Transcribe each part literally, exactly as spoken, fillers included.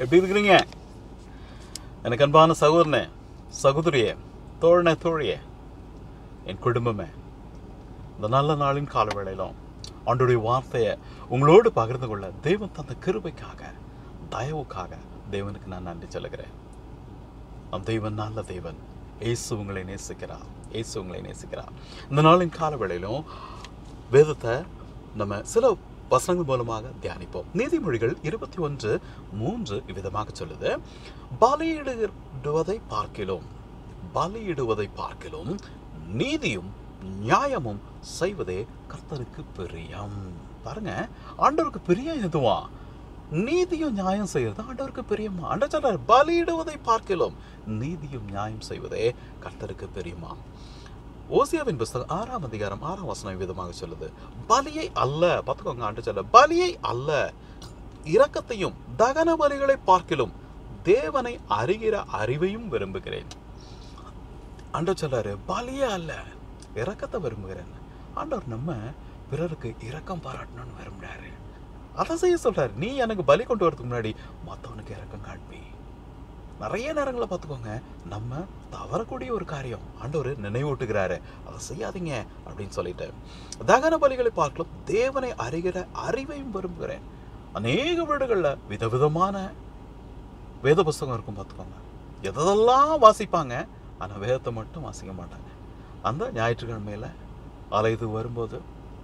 எப்படி இருக்கிறீங்க? எனக்கு அன்பான சகோதரனே, சகோதரியே, தோழனே, தோழியே, என் குடும்பமே, இந்த நல்ல நாளின் காலவேளையிலும் ஆண்டவருடைய வார்த்தையை உங்களோடு பகிர்ந்து கொள்ள தேவன் தந்த கிருபைக்காக, தயவுக்காக தேவனுக்கு நான் நன்றி சொல்லுகிறேன். நம் தேவன் நல்ல தேவன். இயேசு உங்களை நேசிக்கிறார். இயேசு உங்களை நேசிக்கிறார். இந்த நாளின் காலவேளையிலும் வேதத்தை நம்ம சில வசனங்கள் மூலமாக தியானிப்போம். நீதிமொழிகள் இருபத்தி ஒன்று மூன்று இவ்விதமாக சொல்லுது, பலியிடுவதை பார்க்கிலும் பலியிடுவதை பார்க்கிலும் நீதியும் நியாயமும் செய்வதே கர்த்தருக்கு பிரியம். பாருங்க, ஆண்டவருக்கு பிரியம் எதுவா? நீதியும் நியாயம் செய்வது ஆண்டவருக்கு பிரியமா? ஆண்டவர் சொல்றார், பலியிடுவதை பார்க்கிலும் நீதியும் நியாயம் செய்வதே கர்த்தருக்கு பிரியமா. ஓசியாவின் புஸ்தகம் ஆறாம் அதிகாரம் ஆறாம் வசனம் விதமாக சொல்லுது, பலியை அல்ல, பார்த்துக்கோங்க, ஆண்டு சொல்ல, பலியை அல்ல, இரக்கத்தையும் தகன பலிகளை பார்க்கிலும் தேவனை அறிகிற அறிவையும் விரும்புகிறேன். ஆண்டவர் சொல்றாரு, பலியே அல்ல, இரக்கத்தை விரும்புகிறேன். ஆண்டவர் நம்ம பிறருக்கு இரக்கம் பாராட்டணும்னு விரும்புறாரு. அதை செய்ய சொல்றாரு. நீ எனக்கு பலி கொண்டு வரதுக்கு முன்னாடி மற்றவனுக்கு இரக்கம் காண்பி. நிறைய நேரங்களை பார்த்துக்கோங்க, நம்ம தவறக்கூடிய ஒரு காரியம் ஆண்டவர் நினைவூட்டுகிறாரு, அதை செய்யாதீங்க அப்படின்னு சொல்லிட்டு. தகன பலிகளை பார்க்கலாம் தேவனை அறிகிற அறிவையும் விரும்புகிறேன். அநேக வீடுகளில் விதவிதமான வேத புஸ்தகம் இருக்கும். பார்த்துக்கோங்க, எதெல்லாம் வாசிப்பாங்க, ஆனால் வேதத்தை மட்டும் வாசிக்க மாட்டாங்க. அந்த ஞாயிற்றுக்கிழமையில ஆலயத்துக்கு வரும்போது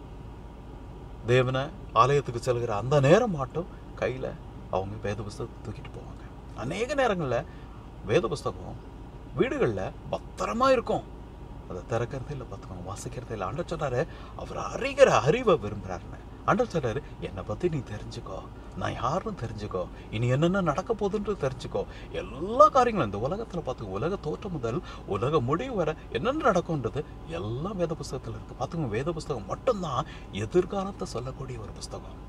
தேவனை ஆலயத்துக்கு செல்கிற அந்த நேரம் மட்டும் கையில் அவங்க வேத புஸ்தகத்தை தூக்கிட்டு போவாங்க. அநேக நேரங்களில் வேத புஸ்தகம் வீடுகளில் பத்திரமா இருக்கும், அதை திறக்கிறதே இல்லை, பார்த்துக்கோங்க, வாசிக்கிறதே இல்லை. ஆண்டவர் சொல்றாரு, அவர் அறிகிற அறிவை விரும்புகிறாருன்னு. ஆண்டவர் சொல்றாரு, என்னை பற்றி நீ தெரிஞ்சுக்கோ, நான் யாருன்னு தெரிஞ்சுக்கோ, இனி என்னென்ன நடக்க போகுதுன்றது தெரிஞ்சுக்கோ. எல்லா காரியங்களும் இந்த உலகத்தில் பார்த்து, உலக தோற்றம் முதல் உலக முடிவு வர என்னென்ன நடக்கும்ன்றது எல்லாம் வேத புஸ்தகத்தில் இருக்குது. பார்த்துக்கோங்க, வேத புஸ்தகம் மட்டும்தான் எதிர்காலத்தை சொல்லக்கூடிய ஒரு புஸ்தகம்.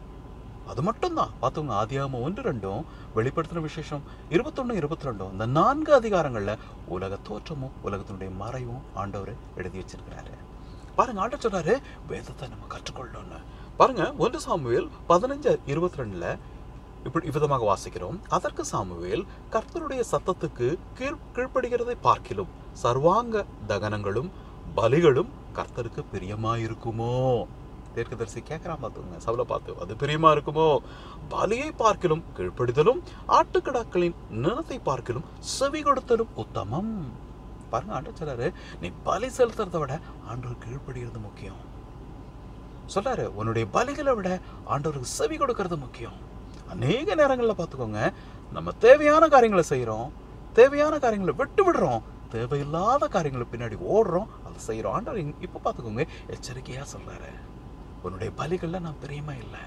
அது மட்டும்தான். பார்த்துங்க, ஆதியாகமம் ஒன்று ரெண்டும் வெளிப்படுத்தின விசேஷம் இருபத்தொன்னு இருபத்தி ரெண்டும் இந்த நான்கு அதிகாரங்களில் உலக தோற்றமும் உலகத்தினுடைய மறைவும் ஆண்டவர் எழுதி வச்சிருக்கிறாரு. பாருங்க, ஆண்டவர் சொல்றாரு, வேதத்தை நம்ம கற்றுக்கொள்ளணும்னு. பாருங்க, ஒன்று சாமுவேல் பதினஞ்சு இருபத்தி ரெண்டுல இப்படி விதமாக வாசிக்கிறோம், அதற்கு சாமுவேல், கர்த்தருடைய சத்தத்துக்கு கீழ் கீழ்ப்படுகிறதை பார்க்கிலும் சர்வாங்க தகனங்களும் பலிகளும் கர்த்தருக்கு பிரியமாயிருக்குமோ? தீர்க்கதரிசி கேட்கறான், பார்த்துங்க, சவுலை பார்த்து, அது பிரியமா இருக்குமோ? பலியை பார்க்கிலும் கீழ்ப்படிதலும் ஆட்டுக்கடாக்களின் நிலத்தை பார்க்கிலும் செவி கொடுத்தலும் உத்தமம். பாருங்க, ஆண்டவர் சொல்றாரு, நீ பலி செலுத்துறதை விட ஆண்டவர் கீழ்ப்படுகிறது முக்கியம். சொல்றாரு, உன்னுடைய பலிகளை விட ஆண்டவருக்கு செவி கொடுக்கறது முக்கியம். அநேக நேரங்களில் பார்த்துக்கோங்க, நம்ம தேவையான காரியங்களை செய்யறோம், தேவையான காரியங்களை விட்டு விடுறோம், தேவையில்லாத காரியங்களை பின்னாடி ஓடுறோம், அதை செய்யறோம். ஆண்டவர் இப்ப பார்த்துக்கோங்க, எச்சரிக்கையா சொல்றாரு, உன்னுடைய பலிகள்ல நான் பிரியமா இல்லை,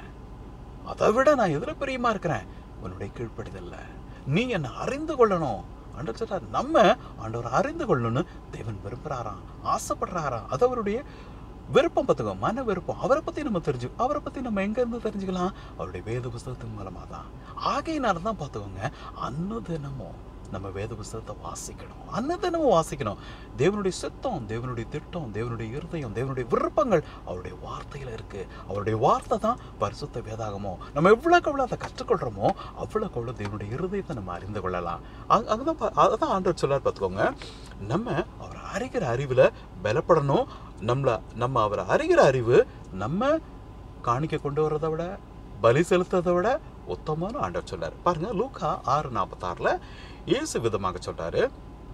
அதை விட நான் எதுல பிரியமா இருக்கிறேன்? உன்னுடைய கீழ்ப்படிதல்ல. நீ என்னை அறிந்து கொள்ளணும். ஆண்டவர் சொல்றாரு, நம்ம ஆண்டவர் அறிந்து கொள்ளணும்னு தேவன் விரும்புறாராம், ஆசைப்படுறாராம். அது அவருடைய விருப்பம். பார்த்துக்கோ, மன விருப்பம். அவரை பத்தி நம்ம தெரிஞ்சு அவரை பத்தி நம்ம எங்க இருந்து தெரிஞ்சுக்கலாம்? அவருடைய வேத புஸ்தகத்தின் மூலமா தான். ஆகையினால தான் பார்த்துக்கோங்க, அன்னதினமும் நம்ம வேத புஸ்தகத்தை வாசிக்கணும், அன்னதினமும் வாசிக்கணும். தேவனுடைய சித்தம், தேவனுடைய திட்டம், தேவனுடைய இருதயம், தேவனுடைய விருப்பங்கள் அவருடைய வார்த்தையில இருக்கு. அவருடைய வார்த்தை தான் பரிசுத்த வேதாகமோ. நம்ம எவ்வளவுக்கு எவ்வளவு அதை கற்றுக்கொள்றோமோ அவ்வளவுக்கு அவ்வளவு தேவனுடைய இருதயத்தை நம்ம அறிந்து கொள்ளலாம். அதுதான் அதான் ஆண்டவர் சொல்லார். பார்த்துக்கோங்க, நம்ம அவரை அறிகிற அறிவுல பலப்படணும். நம்மள நம்ம அவரை அறிகிற அறிவு நம்ம காணிக்க கொண்டு வர்றதை விட, பலி செலுத்துறதை விட உத்தமான ஆண்டவர் சொல்லார். பாருங்க, லூக்கா ஆறு நாற்பத்தி ஆறுல இயேசு விதமாக சொல்றாரு,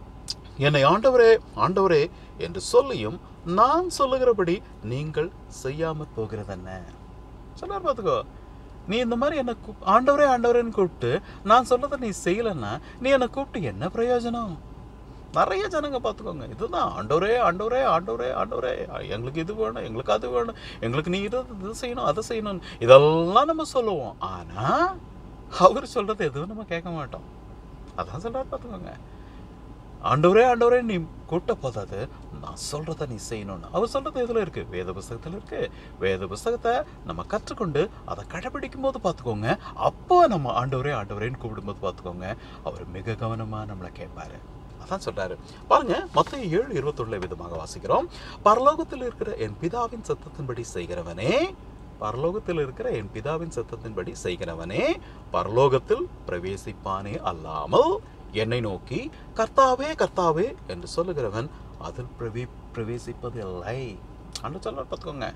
என்னை ஆண்டவரே ஆண்டவரே என்று சொல்லியும் நான் சொல்லுகிறபடி நீங்கள் செய்யாம போகிறது என்ன சொன்னார். பார்த்துக்கோ, நீ இந்த மாதிரி என்னை ஆண்டவரே ஆண்டவரேன்னு கூப்பிட்டு நான் சொல்றதை நீ செய்யலன்னா நீ என்னை கூப்பிட்டு என்ன பிரயோஜனம்? நிறைய ஜனங்க பார்த்துக்கோங்க, இதுதான் ஆண்டவரே ஆண்டவரே ஆண்டவரே ஆண்டவரே, எங்களுக்கு இது வேணும், எங்களுக்கு அது வேணும், எங்களுக்கு நீ இது இது செய்யணும், அதை செய்யணும், இதெல்லாம் நம்ம சொல்லுவோம். ஆனா அவர் சொல்றது எதுவும் நம்ம கேட்க மாட்டோம். அதான் சொல்றாரு, பார்த்துக்கோங்க, ஆண்டவரே ஆண்டவரே நீ கூட்ட போதாது, நான் சொல்றத நீ செய்யணும்னு. அவர் சொல்றது எதுல இருக்கு? வேத புஸ்தகத்துல இருக்கு. வேத புஸ்தகத்தை நம்ம கற்றுக்கொண்டு அதை கடைபிடிக்கும் போது பார்த்துக்கோங்க, அப்போ நம்ம ஆண்டவரே ஆண்டவரேன்னு கூப்பிடும்போது பார்த்துக்கோங்க, அவர் மிக கவனமா நம்மளை கேட்பாரு. அதான் சொல்றாரு. பாருங்க, மத்தேயு ஏழு இருபத்தி ஒண்ணுல விதமாக வாசிக்கிறோம், பரலோகத்தில் இருக்கிற என் பிதாவின் சத்தத்தின்படி செய்கிறவனே பரலோகத்தில் இருக்கிற என் பிதாவின் சத்தத்தின்படி செய்கிறவனே பரலோகத்தில் பிரவேசிப்பானே அல்லாமல் என்னை நோக்கி கர்த்தாவே கர்த்தாவே என்று சொல்லுகிறவன் அதில் பிரவே பிரவேசிப்பது இல்லை அன்று சொல்ல பார்த்துக்கோங்க.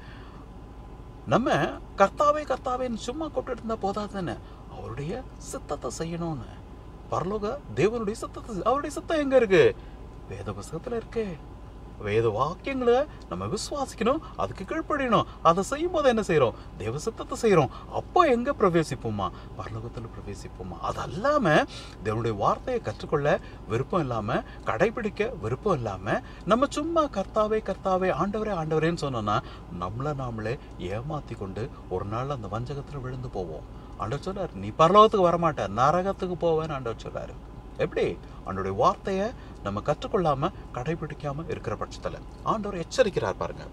நம்ம கர்த்தாவே கர்த்தாவேன்னு சும்மா கூப்பிட்டு இருந்தா போதாதுன்னு அவருடைய சித்தத்தை செய்யணும்னு. பரலோக தேவனுடைய சித்தத்தை, அவருடைய சித்தம் எங்க இருக்கு? வேத புஸ்தகத்துல இருக்கு. வேத வாக்கியங்களை நம்ம விசுவாசிக்கணும், அதுக்கு கீழ்ப்படியணும். அதை செய்யும் போது என்ன செய்யறோம்? தேவ சித்தத்தை செய்யறோம். அப்போ எங்க பிரவேசிப்போமா? பரலோகத்துல பிரவேசிப்போமா? அது அல்லாம தேவனுடைய வார்த்தையை கற்றுக்கொள்ள விருப்பம் இல்லாம, கடைபிடிக்க விருப்பம் இல்லாம நம்ம சும்மா கர்த்தாவே கர்த்தாவே ஆண்டவரே ஆண்டவரேன்னு சொன்னோம்னா நம்மளை நாமளே ஏமாத்தி கொண்டு ஒரு நாள் அந்த வஞ்சகத்துல விழுந்து போவோம். ஆண்டவர் சொல்றாரு, நீ பரலோகத்துக்கு வரமாட்ட, நரகத்துக்கு போவேன்னு ஆண்டவர் சொல்றாரு. எப்படி? ஆண்டவருடைய வார்த்தையை நம்ம கற்றுக்கொள்ளாம கடைபிடிக்காம இருக்கிற பட்சத்துல ஆண்டவர் எச்சரிக்கிறார் பாருங்க.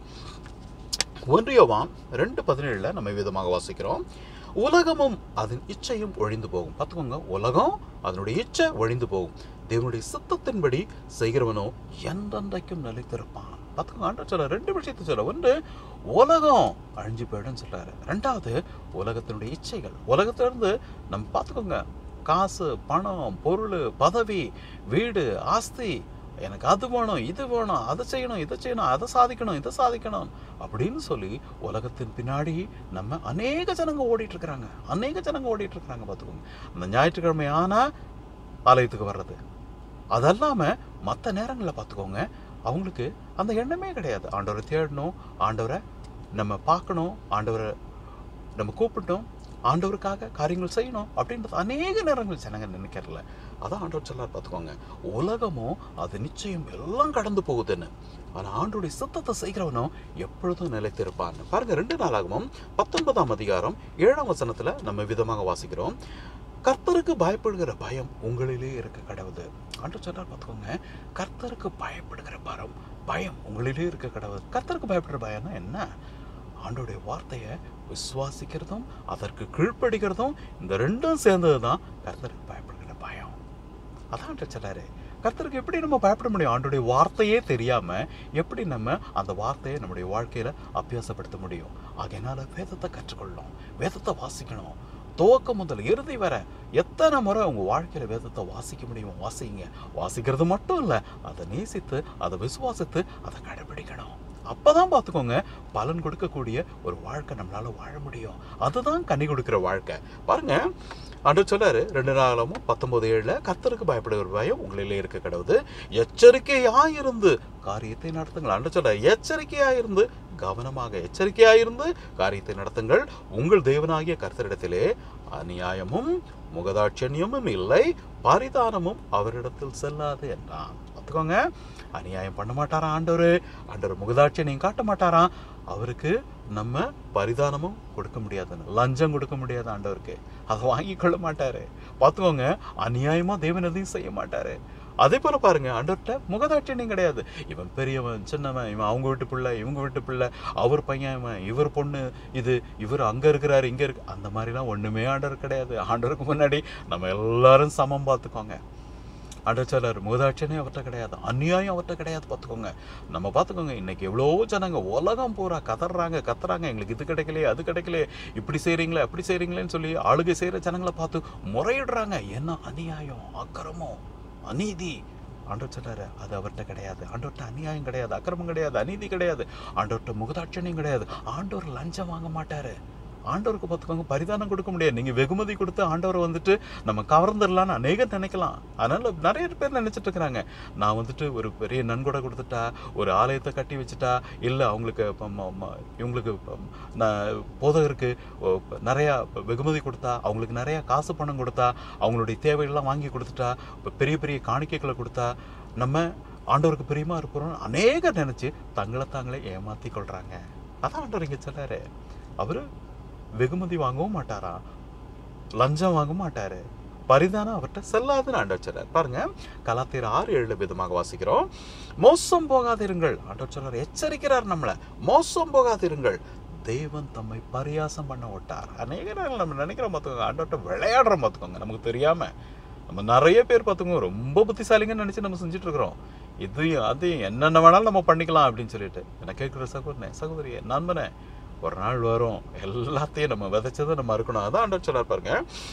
ஒன்று யோவான் ரெண்டு பதினேழுல நம்ம விதமாக வாசிக்கிறோம், உலகமும் அதன் இச்சையும் ஒழிந்து போகும். பார்த்துக்கோங்க, உலகம் அதனுடைய இச்சை ஒழிந்து போகும், தேவனுடைய சித்தத்தின்படி செய்கிறவனோ எந்தெந்தைக்கும் நிலைத்திருப்பான். பார்த்துக்கோங்க, ஆண்டவர் சொல்ல ரெண்டு விஷயத்தை சொல்ல. ஒன்று, உலகம் அழிஞ்சு போயிடும்னு சொல்றாரு. ரெண்டாவது, உலகத்தினுடைய இச்சைகள். உலகத்திலிருந்து நம்ம பார்த்துக்கோங்க, காசு, பணம், பொருள், பதவி, வீடு, ஆஸ்தி, எனக்கு அது வேணும், இது வேணும், அதை செய்யணும், இதை செய்யணும், அதை சாதிக்கணும், இதை சாதிக்கணும் அப்படின்னு சொல்லி உலகத்தின் பின்னாடி நம்ம அநேக ஜனங்க ஓடிட்டு இருக்கிறாங்க. அநேக ஜனங்க ஓடிட்டு இருக்கிறாங்க. பார்த்துக்கோங்க, அந்த ஞாயிற்றுக்கிழமை ஆனா ஆலயத்துக்கு வர்றது, அதல்லாம மற்ற நேரங்களில் பார்த்துக்கோங்க அவங்களுக்கு அந்த எண்ணமே கிடையாது. ஆண்டவரை தேடணும், ஆண்டவரை நம்ம பார்க்கணும், ஆண்டவரை நம்ம கூப்பிட்டோம், ஆண்டவருக்காக காரியங்கள் செய்யணும் அப்படின்றது அநேக நேரங்கள் ஜனங்க நினைக்கிறல. அதான் ஆண்டவர் சொல்லார் பார்த்துக்கோங்க, உலகமும் அது நிச்சயம் எல்லாம் கடந்து போகுதுன்னு, ஆனால் ஆண்டோடைய சித்தத்தை செய்கிறவனும் எப்பொழுதும் நிலைத்திருப்பான்னு. பாருங்க, ரெண்டு நாளாகவும் பத்தொன்பதாம் அதிகாரம் ஏழாம் வசனத்துல நம்ம விதமாக வாசிக்கிறோம், கர்த்தருக்கு பயப்படுகிற பயம் உங்களிலே இருக்க கடவுது. ஆண்டவர் சொல்லார் பார்த்துக்கோங்க, கர்த்தருக்கு பயப்படுகிற பரம் பயம் உங்களிலே இருக்க கடவுது. கர்த்தருக்கு பயப்படுற பயம்னா என்ன? ஆண்டோடைய வார்த்தையை விசுவாசிக்கிறதும் அதற்கு கீழ்ப்படுகிறதும், இந்த ரெண்டும் சேர்ந்தது தான் கர்த்தருக்கு பயப்படுகிற பயம். அதான் சொல்லாரு, கர்த்தருக்கு எப்படி நம்ம பயப்பட முடியும்? ஆண்டோடைய வார்த்தையே தெரியாம எப்படி நம்ம அந்த வார்த்தையை நம்முடைய வாழ்க்கையில அபியாசப்படுத்த முடியும்? ஆகையினால வேதத்தை கற்றுக்கொள்ளணும், வேதத்தை வாசிக்கணும். துவக்கம் முதல் இறுதி வர எத்தனை முறை உங்க வாழ்க்கையில வேதத்தை வாசிக்க முடியுமோ வாசிங்க. வாசிக்கிறது மட்டும் இல்ல, அதை நேசித்து, அதை விசுவாசித்து, அதை கடைபிடிக்கணும். அப்பதான் பார்த்துக்கோங்க பலன் கொடுக்கக்கூடிய ஒரு வாழ்க்கை நம்மளால வாழ முடியும். அதுதான் கனி கொடுக்கிற வாழ்க்கை. பாருங்க, ஆண்டவர் சொல்லாரு ரெண்டு நாளமும் பத்தொன்பது ஏழுல, கர்த்தருக்கு பயப்படுகிற பயம் உங்களிலே இருக்க கடவுது, எச்சரிக்கையாயிருந்து காரியத்தை நடத்துங்கள். ஆண்டவர் சொல்றாரு, எச்சரிக்கையாயிருந்து, கவனமாக எச்சரிக்கையாயிருந்து காரியத்தை நடத்துங்கள். உங்கள் தேவனாகிய கர்த்தரிடத்திலே அநியாயமும் முகதாட்சண்யமும் இல்லை, பரிதானமும் அவரிடத்தில் செல்லாது என்றான். பார்த்துக்கோங்க, அநியாயம் பண்ண மாட்டாராம் ஆண்டவர், ஆண்டவர் முகதாட்சியம் காட்ட மாட்டாராம், அவருக்கு நம்ம பரிதானமும் கொடுக்க முடியாதுன்னு, லஞ்சம் கொடுக்க முடியாது ஆண்டவருக்கு, அதை வாங்கி கொள்ள மாட்டாரு. பார்த்துக்கோங்க, அநியாயமா தேவன் எதையும் செய்ய மாட்டாரு. அதே போல பாருங்க, ஆண்டவர்கிட்ட முகதாட்சியம் கிடையாது. இவன் பெரியவன், சின்னவன், இவன் அவங்க வீட்டு பிள்ளை, இவங்க வீட்டு பிள்ளை, அவர் பையன், இவர் பொண்ணு, இது இவர் அங்க இருக்கிறாரு, இங்க இருக்கு, அந்த மாதிரிலாம் ஒண்ணுமே ஆண்டவர் கிடையாது. ஆண்டவருக்கு முன்னாடி நம்ம எல்லாரும் சமம். பார்த்துக்கோங்க, ஆண்டவர் சொல்லாரு, முகதாட்சியனே அவர்கிட்ட கிடையாது, அநியாயம் அவர்கிட்ட கிடையாது. பார்த்துக்கோங்க, நம்ம பார்த்துக்கோங்க, இன்னைக்கு எவ்வளோ ஜனங்க உலகம் பூரா கதறாங்க கத்துறாங்க, எங்களுக்கு இது கிடைக்கலையே, அது கிடைக்கலையே, இப்படி செய்றீங்களே, அப்படி செய்றீங்களேன்னு சொல்லி ஆளுகை செய்யற ஜனங்களை பார்த்து முறையிடுறாங்க. என்ன அநியாயம், அக்கிரமம், அநீதி. ஆண்டவர் சொல்றாரு, அது அவர்கிட்ட கிடையாது. ஆண்டவர்கிட்ட அநியாயம் கிடையாது, அக்கிரமம் கிடையாது, அநீதி கிடையாது, ஆண்டவர்கிட்ட முகதாட்சணியம் கிடையாது. ஆண்டவர் லஞ்சம் வாங்க மாட்டாரு. ஆண்டவருக்கு பார்த்துக்கோங்க பரிதானம் கொடுக்க முடியாது. நீங்க வெகுமதி கொடுத்து ஆண்டவரை வந்துட்டு நம்ம கவர்ந்துடலான்னு அநேகம் நினைக்கலாம். அதனால நிறைய பேர் நினைச்சிட்டு இருக்கிறாங்க, நான் வந்துட்டு ஒரு பெரிய நன்கொடை கொடுத்துட்டா, ஒரு ஆலயத்தை கட்டி வச்சுட்டா, இல்லை அவங்களுக்கு இவங்களுக்கு போதகருக்கு நிறையா வெகுமதி கொடுத்தா, அவங்களுக்கு நிறையா காசு பணம் கொடுத்தா, அவங்களுடைய தேவையெல்லாம் வாங்கி கொடுத்துட்டா, பெரிய பெரிய காணிக்கைகளை கொடுத்தா நம்ம ஆண்டவருக்கு பிரியமா இருக்கிறோம் அநேக நினைச்சு தங்களை தாங்களே ஏமாத்தி கொள்றாங்க. அதான் ஆண்டவர் இங்க சொல்றாரு, அவரு வெகுமதி வாங்கவும் மாட்டாரா, லஞ்சம் வாங்க மாட்டாரு, பரிதானம் அவர்கிட்ட செல்லாதுன்னு ஆண்டவர் சொல்றார். பாருங்க, கலாத்தியர் ஆறு ஏழு விதமாக வாசிக்கிறோம், மோசம் போகாதிருங்கள். ஆண்டவர் சொல்றார், எச்சரிக்கிறார் நம்மள, மோசம் போகாதிருங்கள், தேவன் தம்மை பரியாசம் பண்ண விட்டார். அநேக நேரம் நம்ம நினைக்கிறோம் பார்த்துக்கோங்க, ஆண்டவர்கிட்ட விளையாடுறோம் பார்த்துக்கோங்க, நமக்கு தெரியாம நம்ம நிறைய பேர் பார்த்துக்கோங்க ரொம்ப புத்திசாலிங்கன்னு நினைச்சு நம்ம செஞ்சுட்டு இருக்கிறோம். இதையும் அதையும் என்னென்ன வேணாலும் நம்ம பண்ணிக்கலாம் அப்படின்னு சொல்லிட்டு என்ன கேட்குற சகோதரனே, சகோதரியே, நண்பனே, ஒரு நாள் வரும் எல்லாத்தையும் நம்ம விதைச்சதை நம்ம இருக்கணும். அதான் ஆண்டவர் சொல்றார் பாருங்க,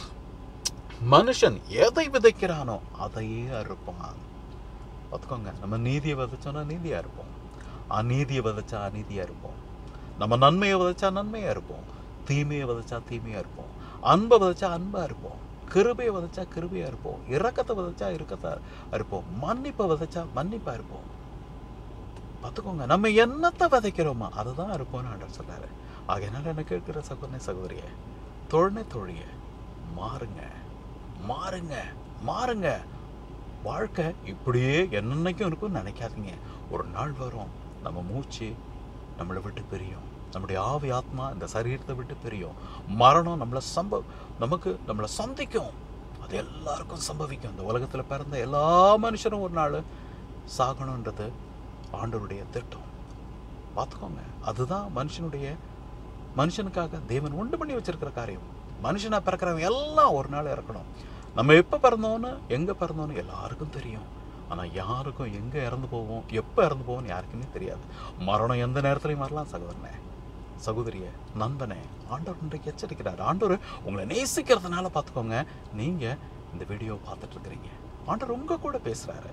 மனுஷன் எதை விதைக்கிறானோ அதையே அறுப்பான். பார்த்துக்கோங்க, நம்ம நீதியை விதைச்சோன்னா நீதியா இருப்போம், அநீதியை விதைச்சா அநீதியா இருப்போம், நம்ம நன்மையை விதைச்சா நன்மையா இருப்போம், தீமையை விதைச்சா தீமையா இருப்போம், அன்பை விதைச்சா அன்பா இருப்போம், கிருபையை விதைச்சா கிருபையா இருப்போம், இரக்கத்தை விதைச்சா இரக்கத்தா இருப்போம், மன்னிப்பை விதைச்சா மன்னிப்பா இருப்போம். பார்த்துக்கோங்க, நம்ம என்னத்தை விதைக்கிறோமா அதை தான் இருப்போம்னு ஆண்டவர் சொல்றாரு. ஆகையினால என்ன கேட்கிற சகோதரனே சகோதரியே, தோழனே தோழிய, மாறுங்க மாறுங்க மாறுங்க. வாழ்க்கை இப்படியே என்னன்னைக்கும் இருக்கும்னு நினைக்காதீங்க. ஒரு நாள் வரும், நம்ம மூச்சு நம்மளை விட்டு பிரியும், நம்முடைய ஆவி ஆத்மா இந்த சரீரத்தை விட்டு பிரியும், மரணம் நம்மளை சம்பவ நமக்கு நம்மளை சந்திக்கும். அது எல்லாருக்கும் சம்பவிக்கும். இந்த உலகத்தில் பிறந்த எல்லா மனுஷரும் ஒரு நாள் சாகணுன்றது ஆண்டவருடைய திட்டம். பார்த்துக்கோங்க, அதுதான் மனுஷனுடைய மனுஷனுக்காக தேவன் உண்டு பண்ணி வச்சிருக்கிற காரியம். மனுஷனா பிறக்கிறவங்க எல்லாம் ஒரு நாள் இறக்கணும். நம்ம எப்போ பிறந்தோன்னு எங்கே பிறந்தோன்னு எல்லாருக்கும் தெரியும். ஆனால் யாருக்கும் எங்கே இறந்து போவோம் எப்போ இறந்து போவோம்னு யாருக்குமே தெரியாது. மரணம் எந்த நேரத்துலையும் வரலாம். சகோதரனே சகோதரியே நண்பனே, ஆண்டவர் இன்றைக்கு எச்சரிக்கிறார். ஆண்டவர் உங்களை நேசிக்கிறதுனால பார்த்துக்கோங்க, நீங்கள் இந்த வீடியோ பார்த்துட்டு இருக்கிறீங்க. ஆண்டவர் உங்கள் கூட பேசுகிறாரு,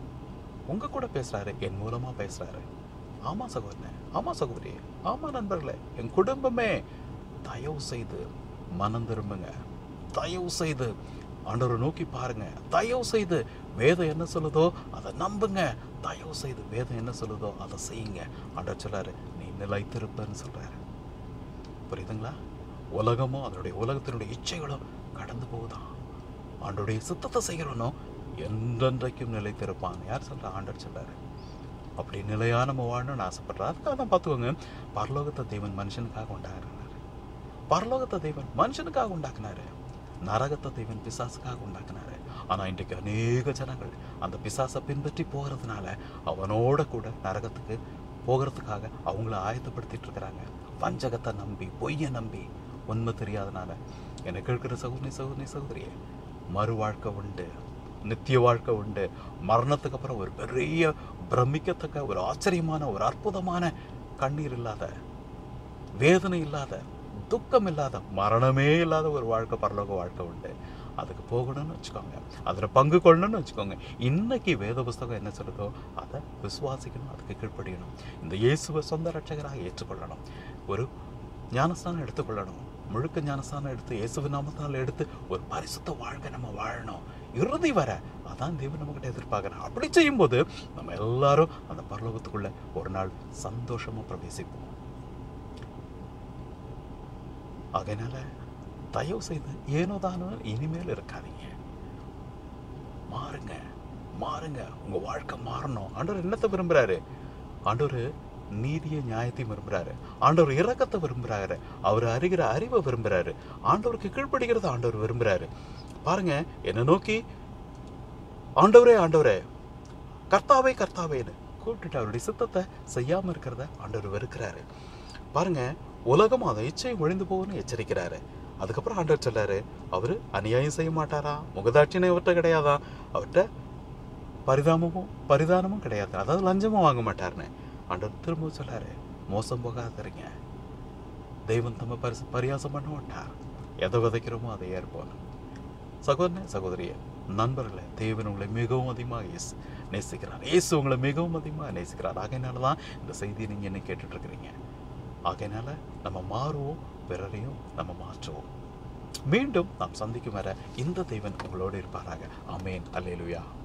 உங்கள் கூட பேசுகிறாரு, என் மூலமாக பேசுகிறாரு. ஆமாம் சகோதரனே, ஆமாம் சகோதரியே, ஆமாம் நண்பர்களே, என் குடும்பமே தயவு செய்து மனம் திரும்புங்க. தயவு செய்து ஆண்டவரை நோக்கி பாருங்க. தயவு செய்து வேதம் என்ன சொல்லுதோ அதை நம்புங்க. தயவு செய்து வேதம் என்ன சொல்லுதோ அதை செய்யுங்க. ஆண்டவர் சொல்றாரு, நீ நிலைத்திருப்பன்னு சொல்றாரு. புரியுதுங்களா? உலகமும் அதனுடைய உலகத்தினுடைய இச்சைகளும் கடந்து போகுதான். ஆண்டோடைய சித்தத்தை செய்கிறவனும் என்றென்றைக்கும் நிலைத்திருப்பான். யார் சொல்றா? ஆண்டவர் சொல்றாரு. அப்படி நிலையான நம்ம வாழணும்னு ஆசைப்படுறாரு. அதுக்காக தான் பார்த்துக்கோங்க, பரலோகத்தை தேவன் மனுஷனுக்காக உண்டாக்குறாரு. பரலோகத்தை தேவன் மனுஷனுக்காக உண்டாக்குனாரு, நரகத்தை தேவன் பிசாசுக்காக உண்டாக்குனாரு. ஆனால் இன்றைக்கு அநேக ஜனங்கள் அந்த பிசாசை பின்பற்றி போகிறதுனால அவனோட கூட நரகத்துக்கு போகிறதுக்காக அவங்கள ஆயத்தப்படுத்திட்டு இருக்கிறாங்க. வஞ்சகத்தை நம்பி, பொய்யை நம்பி, உண்மை தெரியாதனால. எனக்கு இருக்கிற சகோதரி சகோதரி சகோதரியே, மறு வாழ்க்கை உண்டு, நித்திய வாழ்க்கை உண்டு. மரணத்துக்கு அப்புறம் ஒரு பெரிய பிரமிக்கத்தக்க ஒரு ஆச்சரியமான ஒரு அற்புதமான கண்ணீர் இல்லாத, வேதனை இல்லாத, துக்கம் இல்லாத, மரணமே இல்லாத ஒரு வாழ்க்கை, பரலோக வாழ்க்கை உண்டு. அதுக்கு போகணும்னு வச்சுக்கோங்க, அதில் பங்கு கொள்ளணும்னு வச்சுக்கோங்க. இன்னைக்கு வேத புஸ்தகம் என்ன சொல்லுதோ அதை விசுவாசிக்கணும், அதுக்கு கீழ்ப்படியணும். இந்த இயேசுவை சொந்த ரட்சகராக ஏற்றுக்கொள்ளணும், ஒரு ஞானஸ்தானம் எடுத்துக்கொள்ளணும், முழுக்க ஞானஸ்தானம் எடுத்து இயேசுவின் நாமத்தால் எடுத்து ஒரு பரிசுத்த வாழ்க்கை நம்ம வாழணும் இறுதி வர. அதான் தேவன் நம்மகிட்ட எதிர்பார்க்குறேன். அப்படி செய்யும்போது நம்ம எல்லாரும் அந்த பரலோகத்துக்குள்ள ஒரு நாள் சந்தோஷமா பிரவேசிப்போம். அதனால தயவு செய்து ஏனோ தானோ இனிமேல் இருக்காதீங்க. மாறுங்க மாறுங்க, உங்க வாழ்க்கை மாறணும். ஆண்டவர் என்னத்தை விரும்புறாரு? ஆண்டவர் நீதியை நியாயத்தையும் விரும்புறாரு. ஆண்டவர் இரக்கத்தை விரும்புறாரு. அவர் அறிகிற அறிவை விரும்புறாரு. ஆண்டவருக்கு கீழ்ப்படுகிறது ஆண்டவர் விரும்புறாரு. பாருங்க, என்னை நோக்கி ஆண்டவரே ஆண்டவரே கர்த்தாவே கர்த்தாவேன்னு கூப்பிட்டுட்டு அவருடைய சித்தத்தை செய்யாம இருக்கிறத ஆண்டவர் வெறுக்கிறாரு. பாருங்க, உலகம் அதை இச்சையும் ஒழிந்து போகும்னு எச்சரிக்கிறாரு. அதுக்கப்புறம் ஆண்டவர் சொல்றாரு, அவரு அநியாயம் செய்ய மாட்டாரா, முகதாட்சியம் அவர்கிட்ட கிடையாதா, அவர்கிட்ட பரிதாபமும் பரிதானமும் கிடையாது, அதாவது லஞ்சமும் வாங்க மாட்டாருன்னு ஆண்டவர் திரும்ப சொல்றாரு. மோசம் போகாதீங்க, தெய்வம் தம்ம பரிசு பரியாசம் பண்ண மாட்டார். எதை விதைக்கிறோமோ அதை ஏற்போம். சகோதரனே சகோதரியே நண்பர்களே, தேவன் உங்களை மிகவும் அதிகமாக நேசிக்கிறார். இயேசு உங்களை மிகவும் அதிகமாக நேசிக்கிறார். ஆகையினால தான் இந்த செய்தியை நீங்கள் என்ன கேட்டுட்டு இருக்கிறீங்க. ஆகையினால நம்ம மாறுவோம், பிறரையும் நம்ம மாற்றுவோம். மீண்டும் நாம் சந்திக்கும் வர இந்த தேவன் உங்களோடு இருப்பாராக. ஆமேன். அல்லேலூயா.